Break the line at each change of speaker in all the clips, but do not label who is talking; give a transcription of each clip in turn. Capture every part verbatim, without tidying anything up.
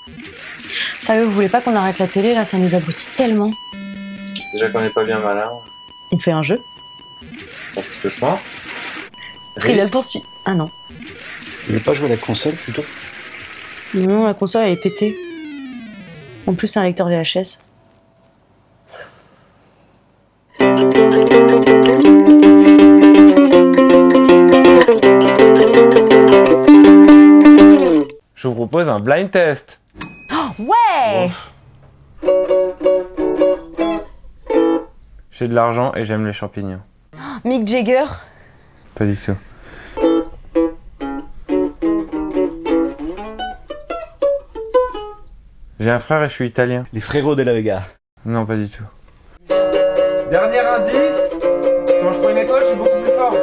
Sérieux, vous voulez pas qu'on arrête la télé là? Ça nous abrutit tellement.
Déjà qu'on n'est pas bien malin.
On fait un jeu?
Parce que je pense.
Trivial poursuit. Ah non.
Tu veux pas jouer à la console plutôt?
Non, la console elle est pétée. En plus, c'est un lecteur V H S.
Je vous propose un blind test.
Oh, ouais.
J'ai de l'argent et j'aime les champignons.
Mick Jagger.
Pas du tout. J'ai un frère et je suis italien.
Les frérots de la Vega.
Non, pas du tout. Dernier indice. Quand je prends une étoile, je suis beaucoup plus fort.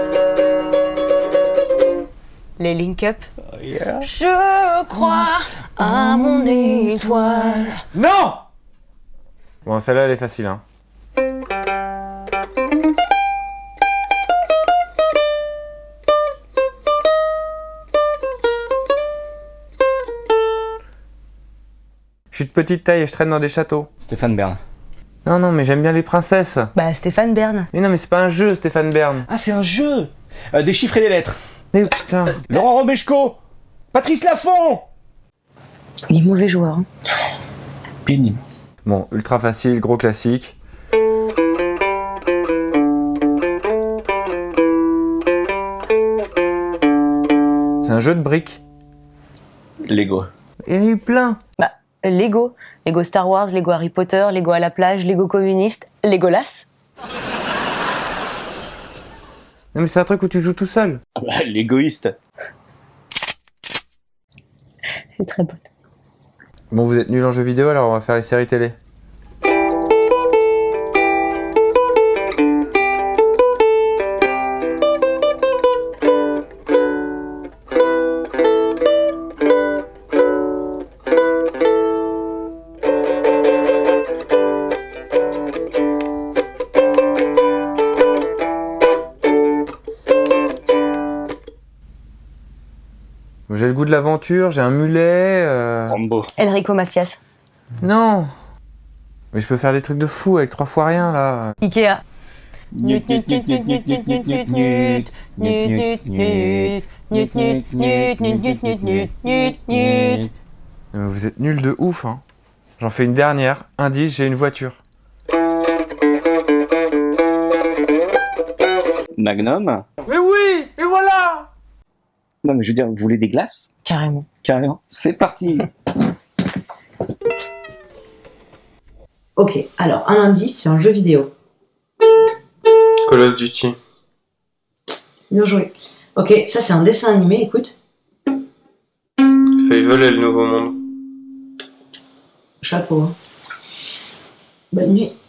Les Link Up.
Oh, yeah.
Je crois à mon étoile.
Non! Bon, celle-là, elle est facile, hein. Je suis de petite taille et je traîne dans des châteaux.
Stéphane Bern.
Non, non, mais j'aime bien les princesses.
Bah, Stéphane Bern.
Mais non, mais c'est pas un jeu, Stéphane Bern.
Ah, c'est un jeu. euh, Des chiffres et des lettres.
Mais putain.
Laurent Robeshko. Patrice Laffont.
Il est mauvais joueur. Hein.
Pénible.
Bon, ultra facile, gros classique. C'est un jeu de briques.
Lego.
Il y en a eu plein.
Bah, Lego. Lego Star Wars, Lego Harry Potter, Lego à la plage, Lego communiste, Legolas.
Non mais c'est un truc où tu joues tout seul.
Ah bah, l'égoïste.
C'est très bonne.
Bon, vous êtes nuls en jeux vidéo, alors on va faire les séries télé. J'ai le goût de l'aventure, j'ai un mulet... Euh...
Rambo.
Enrico Macias.
Non. Mais je peux faire des trucs de fou avec trois fois rien, là.
Ikea.
Nut, nut, nut, nut, nut, nut, nut, nut, nut, nut, nut, nut, nut, nut, nut, nut, nut, nut, nut.
Mais vous êtes nuls de ouf, hein. J'en fais une dernière. Indice, j'ai une voiture.
Magnum.
Mais oui! Et voilà!
Non mais je veux dire, vous voulez des glaces?
Carrément.
Carrément. C'est parti.
Ok, alors un indice, c'est un jeu vidéo.
Call of Duty.
Bien joué. Ok, ça c'est un dessin animé, écoute.
Feuille voler le nouveau monde.
Chapeau. Hein. Bonne nuit.